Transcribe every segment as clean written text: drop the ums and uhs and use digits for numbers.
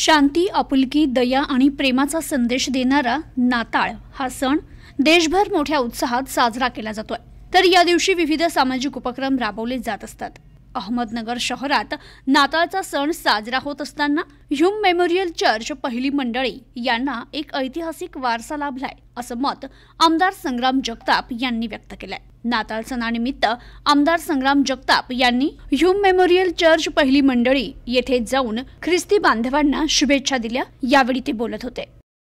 शांती, आपुलकी, दया आणि प्रेमाचा संदेश देणारा नाताळ हा सण देशभर मोठ्या उत्साहात साजरा केला जातोय। तर या दिवशी विविध सामाजिक उपक्रम राबवले जात असतात। अहमदनगर शहरात नाताळचा सण साजरा होत असताना ह्यूम मेमोरियल चर्च पहिली मंडळी यांना एक ऐतिहासिक वारसा लाभलाय असं मत आमदार संग्राम जगताप यांनी व्यक्त केलंय। नाताळ सणानिमित्त आमदार संग्राम जगताप यांनी ह्यूम मेमोरियल चर्च पहिली मंडळी येथे जाऊन ख्रिस्ती बांधवांना शुभेच्छा दिल्या। यावेळी ते बोलत होते।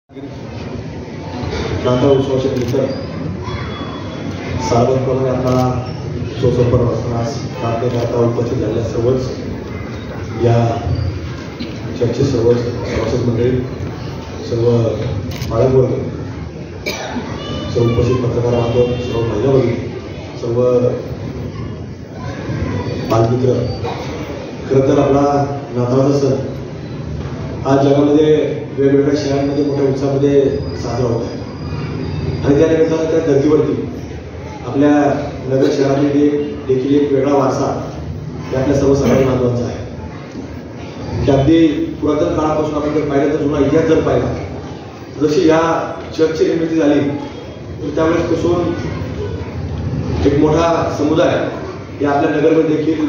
नाताळ उत्सवाच्या निमित्त सार्वजनिकपणे आपला सोसोपर वाचनास प्रार्थनेकरता उपस्थित झालेल्या सर्वच या चर्चेचे सर्वच सभासद मंडळी, सर्व बाळगवर्ग, सर्व उपस्थित पत्रकार बांधव, सर्व महिला भगिनी, सर्व बालमित्र, खरं तर आपला नाताळचा सण आज जगामध्ये वेगवेगळ्या शहरांमध्ये मोठ्या उत्साहामध्ये साजरा होत आहे आणि त्या निमित्तानं त्या धर्तीवरती आपल्या नगर शहरामध्ये देखील एक वेगळा वारसा आपल्या सर्व समाज बांधवांचा आहे की अगदी पुरातन काळापासून आपण जर पाहिलं तर जुना इतिहास जर पाहिला, जशी या चर्चची निर्मिती झाली तर त्यावेळेस पासून एक मोठा समुदाय या आपल्या नगरमध्ये देखील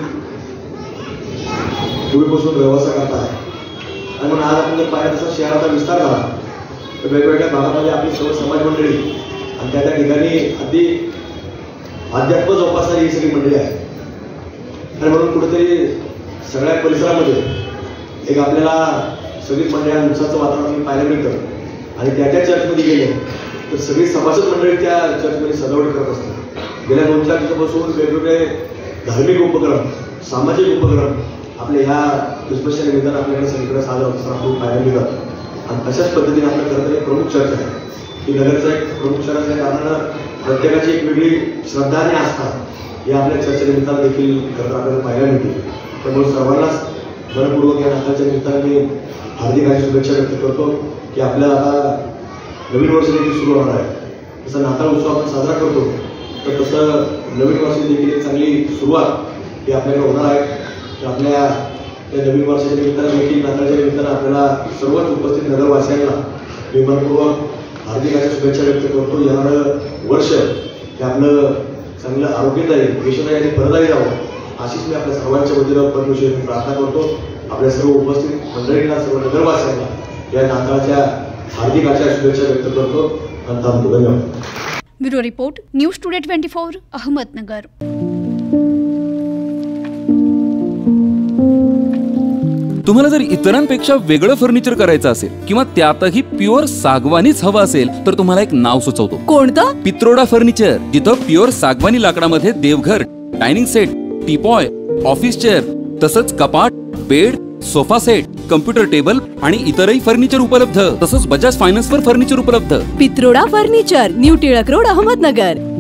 पूर्वीपासून व्यवसाय करत आहे आणि म्हणून आज आपण जर पाहिलं तसा शहराचा विस्तार झाला तर वेगवेगळ्या भागामध्ये आपली सर्व समाज मंडळी आणि त्या ठिकाणी अगदी अध्यात्म जोपासणारी ही सगळी मंडळी आहे आणि म्हणून कुठेतरी सगळ्या परिसरामध्ये एक आपल्याला सगळीच मंडळी उत्साहाचं वातावरण पाहायला मिळतं आणि त्या चर्चमध्ये गेले तर सगळी सभासद मंडळी त्या चर्चमध्ये सजावट करत असतात। गेल्या 2-4 दिवसापासून वेगवेगळे धार्मिक उपक्रम, सामाजिक उपक्रम आपल्या ह्या क्रिसमसच्या निमित्तानं आपल्याकडे सगळीकडे साजरा होत असताना आपल्याला पाहायला मिळतात आणि अशाच पद्धतीने आपल्या खरं तर एक प्रमुख चर्च आहे की नगरचा एक प्रमुख शहर असल्या कारणानं प्रत्येकाची एक वेगळी श्रद्धा आणि आस्था या आपल्या चर्चेच्या निमित्तानं देखील खरं आपल्याला पाहायला मिळते। त्यामुळे सर्वांनाच मनपूर्वक या नाताळच्या निमित्तानं मी हार्दिक आणि शुभेच्छा व्यक्त करतो की आपल्याला आता नवीन वर्ष देखील सुरू होणार आहे। जसं नाताळ उत्सव आपण साजरा करतो तर तसं नवीन वर्षाची देखील एक चांगली सुरुवात ही आपल्याकडे होणार आहे। तर आपल्या त्या नवीन वर्षाच्या निमित्तानं देखील नाताळच्या निमित्तानं आपल्याला सर्वच उपस्थित नगरवासियांना मी मनपूर्वक हार्दिक अशा शुभेच्छा व्यक्त करतो। येणारं वर्ष हे आपलं चांगलं आरोग्यदायी, यशदायी आणि फलदायी राहावं अशीच मी आपल्या सर्वांच्या वतीनं परमेश्वराची प्रार्थना करतो। आपल्या सर्व उपस्थित मंडळींना, सर्व नगरवासियांना या नाताळच्या हार्दिक अशा शुभेच्छा व्यक्त करतो आणि थांबतो। धन्यवाद। Bureau report, news today 24, Ahmednagar. तुम्हाला जर इतरांपेक्षा वेगळं फर्निचर करायचं असेल किंवा त्यातही प्युअर सागवानीच हवं असेल तर तुम्हाला एक नाव सुचवतो। कोणतं? पित्रोडा फर्निचर, जिथं प्युअर सागवानी लाकडामध्ये देवघर, dining set, teapoy, office chair, तसंच कपाट, bed, sofa set, computer table आणि इतरही फर्निचर उपलब्ध। तसंच बजाज फायनान्सवर फर्निचर उपलब्ध। Pitroda furniture, new Tilak road, Ahmednagar.